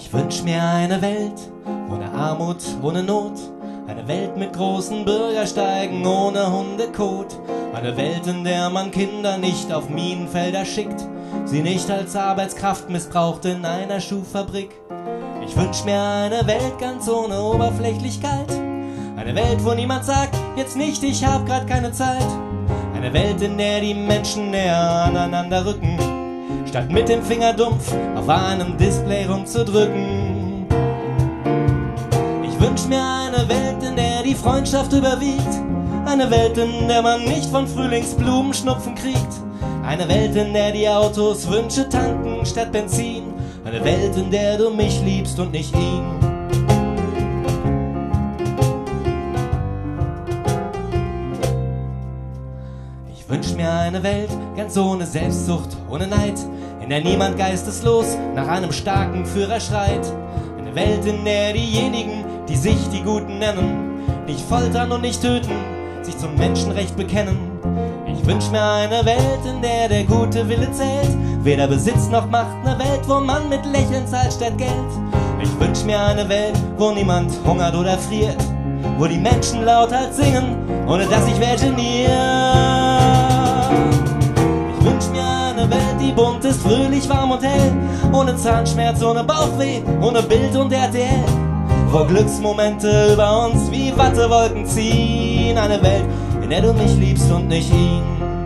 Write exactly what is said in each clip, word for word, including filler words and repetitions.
Ich wünsch mir eine Welt ohne Armut, ohne Not. Eine Welt mit großen Bürgersteigen, ohne Hundekot. Eine Welt, in der man Kinder nicht auf Minenfelder schickt, sie nicht als Arbeitskraft missbraucht in einer Schuhfabrik. Ich wünsch mir eine Welt ganz ohne Oberflächlichkeit. Eine Welt, wo niemand sagt, jetzt nicht, ich hab grad keine Zeit. Eine Welt, in der die Menschen näher aneinander rücken, statt mit dem Finger dumpf auf einem Display rumzudrücken. Ich wünsch mir eine Welt, in der die Freundschaft überwiegt. Eine Welt, in der man nicht von Frühlingsblumen Schnupfen kriegt. Eine Welt, in der die Autos Wünsche tanken statt Benzin. Eine Welt, in der du mich liebst und nicht ihn. Ich wünsch mir eine Welt ganz ohne Selbstsucht, ohne Neid, in der niemand geisteslos nach einem starken Führer schreit. Eine Welt, in der diejenigen, die sich die Guten nennen, nicht foltern und nicht töten, sich zum Menschenrecht bekennen. Ich wünsch mir eine Welt, in der der gute Wille zählt, weder Besitz noch Macht, eine Welt, wo man mit Lächeln zahlt statt Geld. Ich wünsch mir eine Welt, wo niemand hungert oder friert, wo die Menschen lauthals singen, ohne dass sich wer geniert. Ich wünsch mir eine Welt, die bunt ist, fröhlich, warm und hell, ohne Zahnschmerz, ohne Bauchweh, ohne Bild und R T L, wo Glücksmomente über uns wie Wattewolken ziehen. Eine Welt, in der du mich liebst und nicht ihn.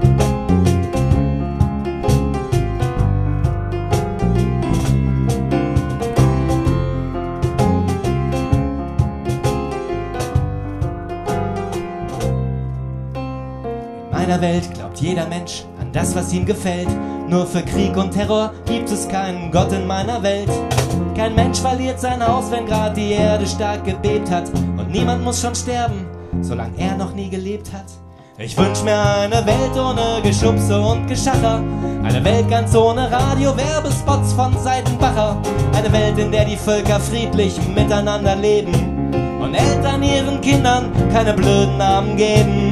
In meiner Welt glaubt jeder Mensch an das, was ihm gefällt. Nur für Krieg und Terror gibt es keinen Gott in meiner Welt. Kein Mensch verliert sein Haus, wenn grad die Erde stark gebebt hat. Und niemand muss schon sterben, solange er noch nie gelebt hat. Ich wünsch mir eine Welt ohne Geschubse und Geschacher. Eine Welt ganz ohne Radio-Werbespots von Seitenbacher. Eine Welt, in der die Völker friedlich miteinander leben und Eltern ihren Kindern keine blöden Namen geben.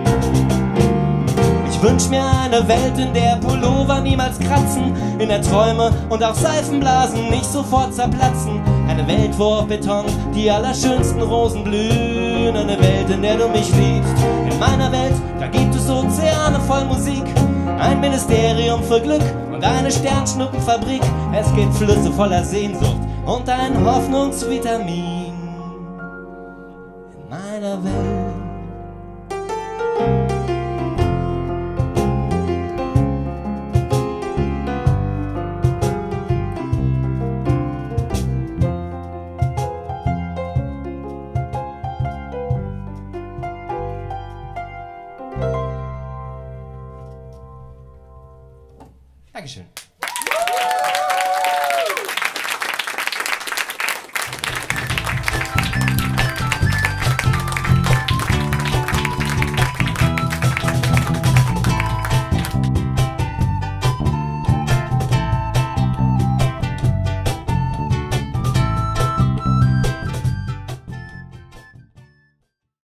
Ich wünsch mir eine Welt, in der Pullover niemals kratzen, in der Träume und auch Seifenblasen nicht sofort zerplatzen. Eine Welt, wo auf Beton die allerschönsten Rosen blühen. Eine Welt, in der du mich liebst. In meiner Welt, da gibt es Ozeane voll Musik, ein Ministerium für Glück und eine Sternschnuppenfabrik. Es gibt Flüsse voller Sehnsucht und ein Hoffnungsvitamin in meiner Welt. Dankeschön.